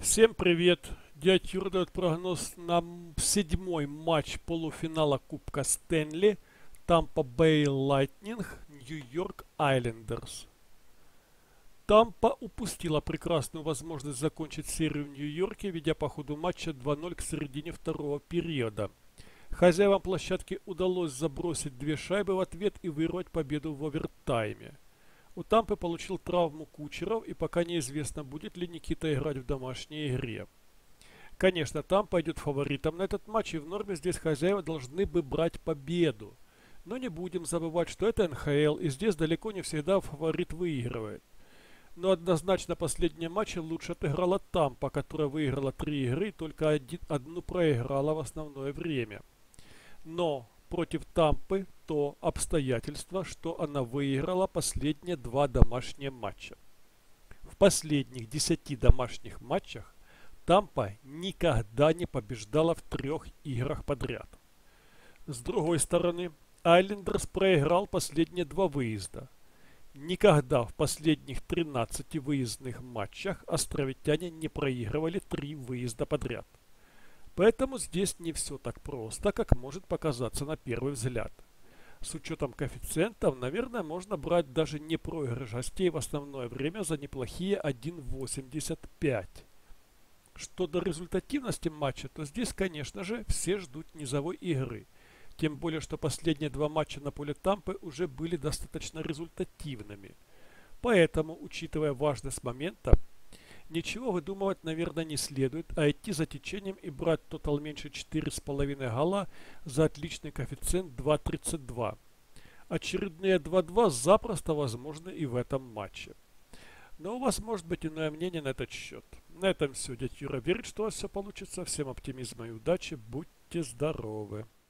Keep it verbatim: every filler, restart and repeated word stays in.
Всем привет! Дядя Юра дает прогноз на м- седьмой матч полуфинала Кубка Стэнли Тампа Бэй Лайтнинг Нью-Йорк Айлендерс. Тампа упустила прекрасную возможность закончить серию в Нью-Йорке, ведя по ходу матча два ноль к середине второго периода. Хозяевам площадки удалось забросить две шайбы в ответ и вырвать победу в овертайме. У Тампы получил травму Кучеров, и пока неизвестно, будет ли Никита играть в домашней игре. Конечно, там пойдет фаворитом на этот матч, и в норме здесь хозяева должны бы брать победу. Но не будем забывать, что это эн ха эл, и здесь далеко не всегда фаворит выигрывает. Но однозначно последние матчи лучше отыграла Тампа, которая выиграла три игры и только один, одну проиграла в основное время. Но против Тампы то обстоятельство, что она выиграла последние два домашние матча. В последних десяти домашних матчах Тампа никогда не побеждала в трех играх подряд. С другой стороны, Айлендерс проиграл последние два выезда. Никогда в последних тринадцати выездных матчах островитяне не проигрывали три выезда подряд. Поэтому здесь не все так просто, как может показаться на первый взгляд. С учетом коэффициентов, наверное, можно брать даже не проигрыш гостей в основное время за неплохие один восемьдесят пять. Что до результативности матча, то здесь, конечно же, все ждут низовой игры. Тем более, что последние два матча на поле Тампы уже были достаточно результативными. Поэтому, учитывая важность момента, ничего выдумывать, наверное, не следует, а идти за течением и брать тотал меньше четыре с половиной гола за отличный коэффициент два тридцать два. Очередные два два запросто возможны и в этом матче. Но у вас может быть иное мнение на этот счет. На этом все. Дядя Юра верит, что у вас все получится. Всем оптимизма и удачи. Будьте здоровы!